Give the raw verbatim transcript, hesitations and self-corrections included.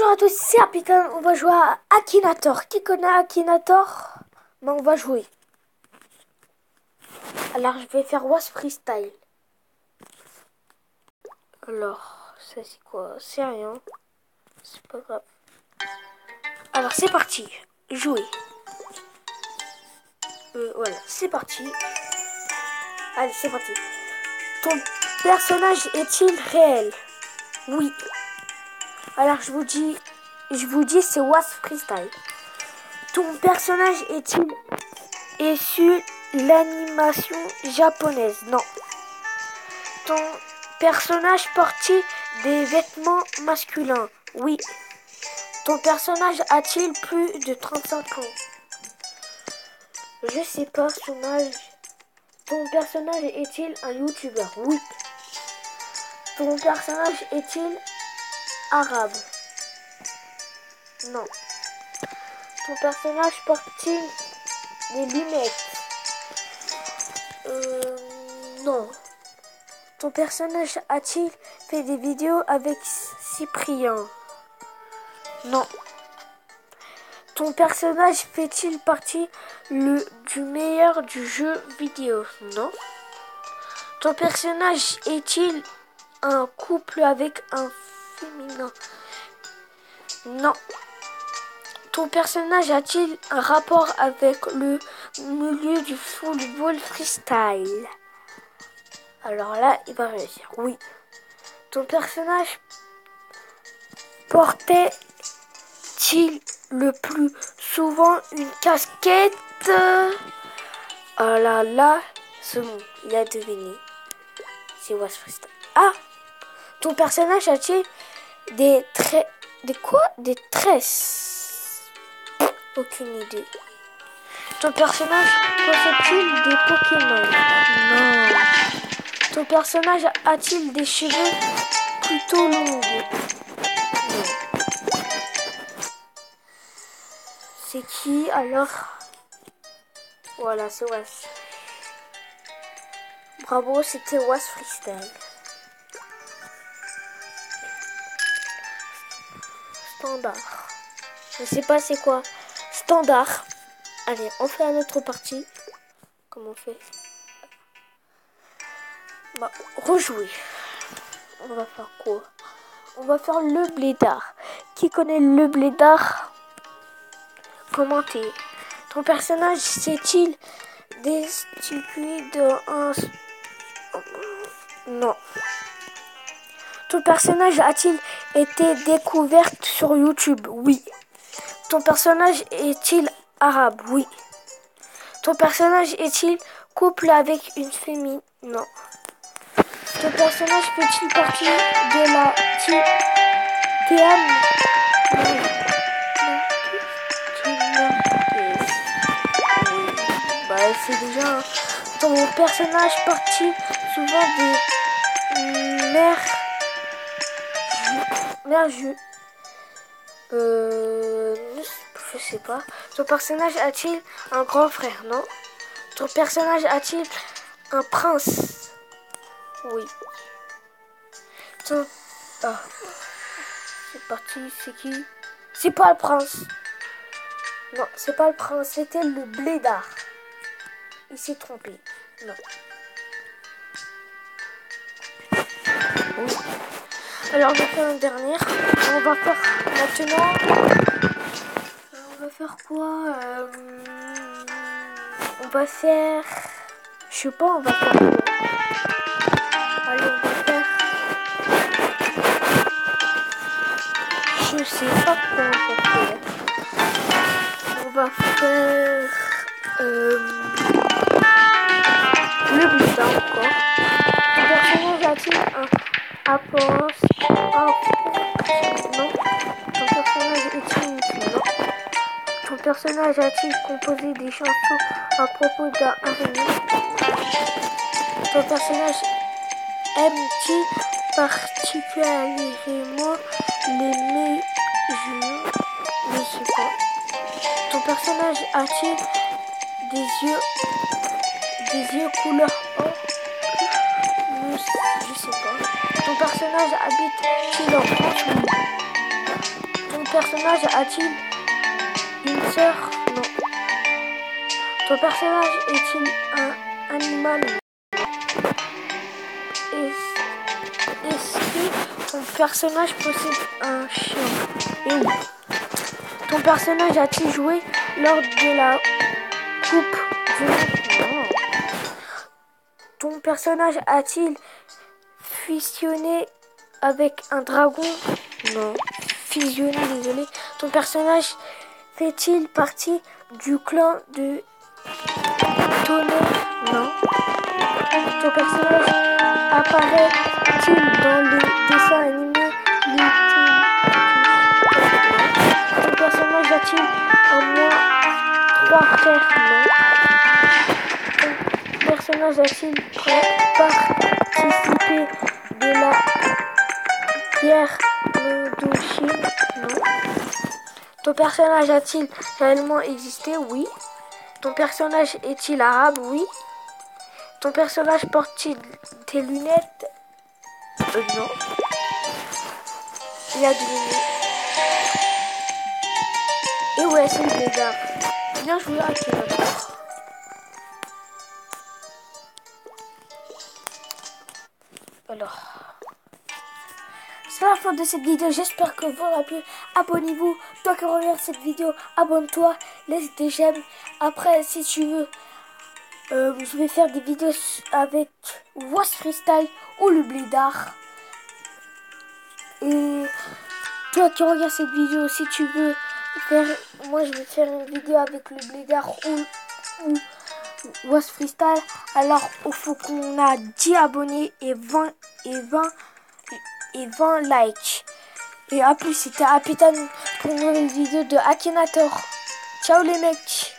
Bonjour à tous, c'est Apitan, on va jouer à Akinator. Qui connaît Akinator? Ben on va jouer. Alors je vais faire Was Freestyle. Alors, ça c'est quoi? C'est rien. C'est pas grave. Alors c'est parti. Jouer. Euh, voilà, c'est parti. Allez, c'est parti. Ton personnage est-il réel? Oui. Alors je vous dis, je vous dis c'est Was Freestyle. Ton personnage est-il issu l'animation japonaise? Non. Ton personnage porte-t-il des vêtements masculins? Oui. Ton personnage a-t-il plus de trente-cinq ans? Je sais pas son âge. Ton personnage est-il un youtubeur? Oui. Ton personnage est-il arabe? Non. Ton personnage porte-t-il des lunettes? Euh... Non. Ton personnage a-t-il fait des vidéos avec Cyprien? Non. Ton personnage fait-il partie le, du meilleur du jeu vidéo? Non. Ton personnage est-il un couple avec un féminin? Non. Ton personnage a-t-il un rapport avec le milieu du football freestyle? Alors là, il va réussir. Oui. Ton personnage portait-il le plus souvent une casquette? Oh là là, c'est bon, il a deviné. C'est Was Freestyle. Ah! Ton personnage a-t-il des traits... Des quoi? Des tresses? Aucune idée. Ton personnage possède-t-il des Pokémon? Non. Ton personnage a-t-il des cheveux plutôt longs? Non. C'est qui alors? Voilà, c'est Was. Bravo, c'était Was Freestyle. Standard. Je sais pas c'est quoi. Standard. Allez, on fait une autre partie. Comment on fait? Bah, rejouer. On va faire quoi? On va faire le blédard. Qui connaît le blédard? Commentez. Ton personnage s'est-il destitué de un... Non. Ton personnage a-t-il été découvert sur YouTube? Oui. Ton personnage est-il arabe? Oui. Ton personnage est-il couple avec une féminine? Non. Ton personnage fait-il partie de la T M? Bah c'est déjà... Ton personnage porte-t-il souvent des mères... Mère je... Euh... Je sais pas. Ton personnage a-t-il un grand frère? Non. Ton personnage a-t-il un prince? Oui. Ton... Ah. C'est parti, c'est qui? C'est pas le prince. Non, c'est pas le prince, c'était le blédard. Il s'est trompé. Non. Oui. Alors, on va faire une dernière. On va faire maintenant... On va faire quoi? euh... On va faire... Je sais pas, on va faire quoi? Allez, on va faire... Je sais pas quoi on va faire. On va faire... Euh... Le blédard encore. Le personnage a-t-il un apport? Non. Ton personnage est-il une... Non. Ton personnage a-t-il composé des chansons à propos d'un araignée? Ton personnage aime-t-il particulièrement les musulmans? Je sais pas. Ton personnage a-t-il des yeux des yeux couleur or? Je sais pas. Ton personnage habite-t-il en France? Ton personnage a-t-il une sœur? Non. Ton personnage est-il un animal? Est-ce est-ce que ton personnage possède un chien? Et oui. Ton personnage a-t-il joué lors de la Coupe du Monde? Non. Ton personnage a-t-il fusionné avec un dragon? Non. Fusionné, désolé. Ton personnage fait-il partie du clan de Tonnerre? Non. Ton personnage apparaît-il dans le dessin animé Little? Non. Ton personnage a-t-il au moins trois frères? Non. Ton personnage a-t-il participé de la guerre d'Indochine? Non. Ton personnage a-t-il réellement existé? Oui. Ton personnage est-il arabe? Oui. Ton personnage porte-t-il des lunettes? Euh, non. Il a des lunettes. Et ouais, c'est le blédard. Bien joué à Akinator. Alors, c'est la fin de cette vidéo. J'espère que vous aurez plu. Abonnez-vous. Toi qui regardes cette vidéo, abonne-toi. Laisse des j'aime. Après, si tu veux, euh, je vais faire des vidéos avec Was Freestyle ou le blédard. Et toi qui regardes cette vidéo, si tu veux faire, moi je vais faire une vidéo avec le blédard ou, ou Was Freestyle. Alors il faut qu'on a dix abonnés et vingt et vingt et vingt likes. Et à plus, c'était Apitan pour une nouvelle vidéo de Akinator. Ciao les mecs.